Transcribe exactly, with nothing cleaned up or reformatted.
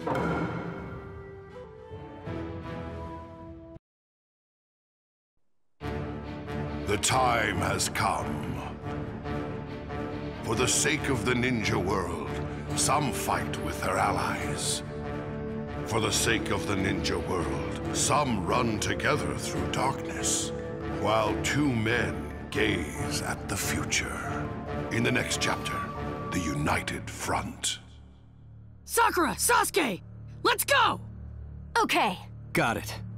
The time has come. For the sake of the ninja world, some fight with their allies. For the sake of the ninja world, some run together through darkness, while two men gaze at the future. In the next chapter, the United Front. Sakura, Sasuke, let's go! Okay. Got it.